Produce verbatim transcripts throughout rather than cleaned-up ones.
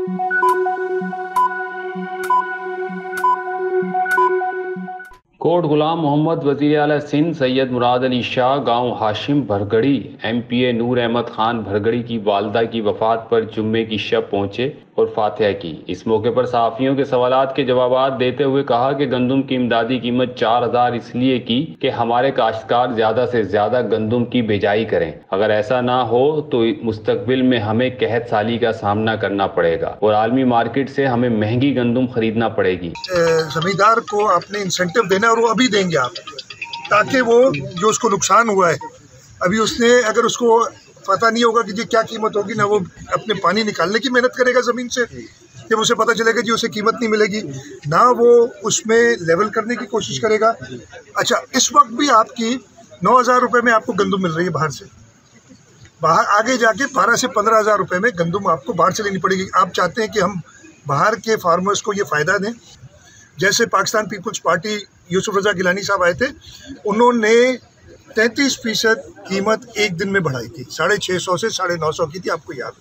Coat गुलाम मोहम्मद वज़ीर आला सिंध सैयद मुराद अली शाह गांव Hashim Bhargari M P A Noor Ahmed Khan Bhargari की वालदा की वफात पर जुम्मे की शब पहुंचे और फातिहा की। इस मौके पर सहाफ़ियों के सवालात के जवाबात देते हुए कहा कि गंदुम की इमदादी कीमत चार हजार इसलिए की कि हमारे काश्तकार ज़्यादा से ज़्यादा गंदुम की बिजाई करें। अगर ऐसा ना हो तो मुस्तकबिल में हमें कहत साली का सामना करना पड़ेगा और आलमी मार्केट से हमें महंगी गंदुम खरीदना पड़ेगी। जमींदार को आपने इंसेंटिव देना और वो अभी देंगे आप, ताकि वो जो उसको नुकसान हुआ है अभी उसने, अगर उसको पता नहीं होगा कि जी क्या कीमत होगी, ना वो अपने पानी निकालने की मेहनत करेगा ज़मीन से, जब उसे पता चलेगा जी उसे कीमत नहीं मिलेगी, ना वो उसमें लेवल करने की कोशिश करेगा। अच्छा, इस वक्त भी आपकी नौ हज़ार रुपये में आपको गंदुम मिल रही है बाहर से, बाहर आगे जाके बारह से पंद्रह हज़ार रुपये में गंदुम आपको बाहर से लेनी पड़ेगी। आप चाहते हैं कि हम बाहर के फार्मर्स को ये फ़ायदा दें। जैसे पाकिस्तान पीपल्स पार्टी यूसुफ रज़ा गिलानी साहब आए थे, उन्होंने तैंतीस फीसद कीमत एक दिन में बढ़ाई थी, साढ़े छः सौ से साढ़े नौ सौ की थी, आपको याद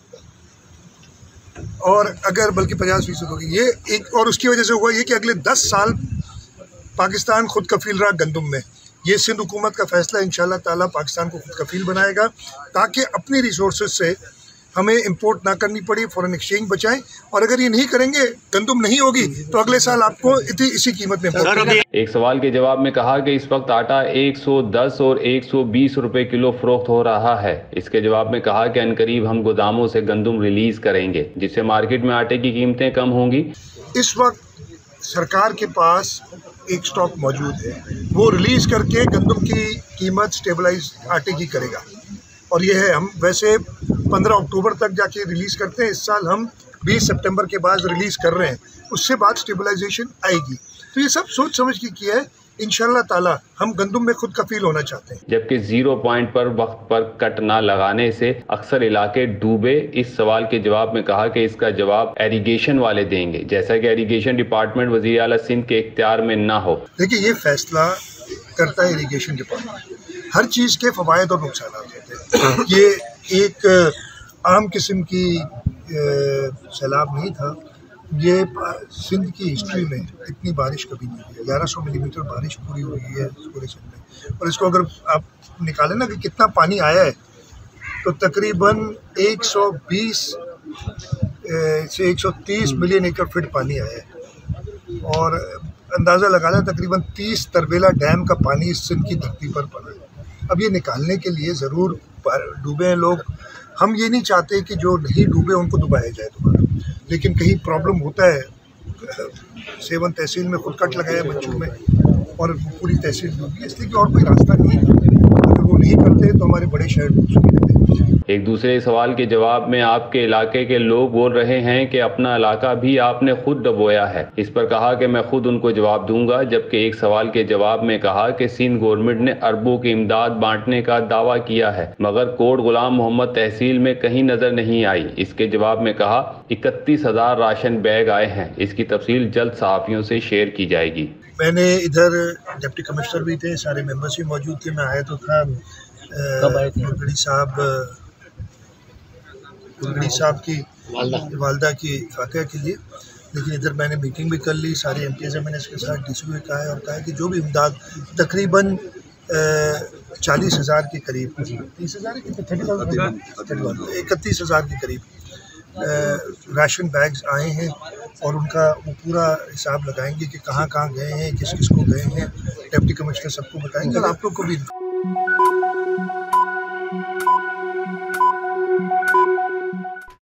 होगा, और अगर बल्कि पचास फीसद होगी ये एक। और उसकी वजह से हुआ ये कि अगले दस साल पाकिस्तान खुद कफील रहा गंदुम में। ये सिंध हुकूमत का फैसला इंशाल्लाह ताला पाकिस्तान को खुद कफील बनाएगा, ताकि अपनी रिसोर्सेज से हमें इंपोर्ट ना करनी पड़ी, फॉरेन एक्सचेंज बचाएं। और अगर ये नहीं करेंगे, गंदुम नहीं होगी, तो अगले साल आपको इतनी इसी कीमत में इंपोर्ट करना। एक सवाल के जवाब में कहा कि इस वक्त आटा एक सौ दस और एक सौ बीस रुपए किलो फरोख्त हो रहा है। इसके जवाब में कहा कि अनकरीब हम गोदामों से गंदुम रिलीज करेंगे, जिससे मार्केट में आटे की कीमतें कम होंगी। इस वक्त सरकार के पास एक स्टॉक मौजूद है, वो रिलीज करके गंदुम की कीमत स्टेबलाइज आटे की करेगा, और ये है, हम वैसे पंद्रह अक्टूबर तक जाके रिलीज़ करते हैं, इस साल हम बीस सितंबर के बाद रिलीज़ कर रहे हैं, उससे बाद स्टेबलाइजेशन आएगी। तो ये सब सोच समझ के किया है, इंशाल्लाह ताला हम गंदुम में खुद कफील होना चाहते हैं। जबकि जीरो पॉइंट पर वक्त पर कट ना लगाने से अक्सर इलाके डूबे। इस सवाल के जवाब में कहा कि इसका जवाब एरीगेशन वाले देंगे, जैसा कि एरीगेशन डिपार्टमेंट वज़ीर आला सिंध के इख्तियार में ना हो। देखिए, ये फैसला करता है इरीगेशन डिपार्टमेंट, हर चीज़ के फ़वायद और नुकसान होते हैं। ये एक आम किस्म की सैलाब नहीं था, ये सिंध की हिस्ट्री में इतनी बारिश कभी नहीं हुई है। ग्यारह सौ मिलीमीटर बारिश पूरी हुई है पूरे सिंध में, और इसको अगर आप निकालें ना कि कितना पानी आया है, तो तकरीबन एक सौ बीस से एक सौ तीस मिलियन एकड़ फीट पानी आया है, और अंदाज़ा लगा लें तकरीबन तीस तरबेला डैम का पानी इस सिंध की धरती पर पड़ा है। अब ये निकालने के लिए ज़रूर डूबे हैं लोग। हम ये नहीं चाहते कि जो नहीं डूबे उनको डुबाया जाए दोबारा, लेकिन कहीं प्रॉब्लम होता है। सेवन तहसील में खुद कट लगाया बच्चों में, और पूरी तहसील डूबी, इसलिए कि और कोई रास्ता नहीं है। अगर वो नहीं करते तो हमारे बड़े शहर डूब सकते हैं। एक दूसरे सवाल के जवाब में आपके इलाके के लोग बोल रहे हैं कि अपना इलाका भी आपने खुद डबोया है। इस पर कहा कि मैं खुद उनको जवाब दूंगा। जबकि एक सवाल के जवाब में कहा कि सिंध गवर्नमेंट ने अरबों की इमदाद बांटने का दावा किया है, मगर कोट गुलाम मोहम्मद तहसील में कहीं नजर नहीं आई। इसके जवाब में कहा इकतीस हजार राशन बैग आए हैं, इसकी तफसील जल्द सहाफियों से शेयर की जाएगी। मैंने इधर डिप्टी कमिश्नर भी थे, सारे मेंबर्स भी मौजूद थे, मैं आया तो था गढ़ी साहब गढ़ी साहब की वालदा की फातिहा के लिए, लेकिन इधर मैंने मीटिंग भी कर ली, सारे एम पी एस मैंने इसके साथ डी सी भी कहा है, और कहा है कि जो भी इमदाद तकरीबन चालीस हज़ार के करीब, तीस हज़ार इकतीस हज़ार के करीब राशन बैग्स आए हैं, और उनका वो पूरा हिसाब लगाएंगे कि कहाँ कहाँ गए हैं, किस किस को गए हैं। डिप्टी कमिश्नर सबको बताएंगे, और आप लोग को भी।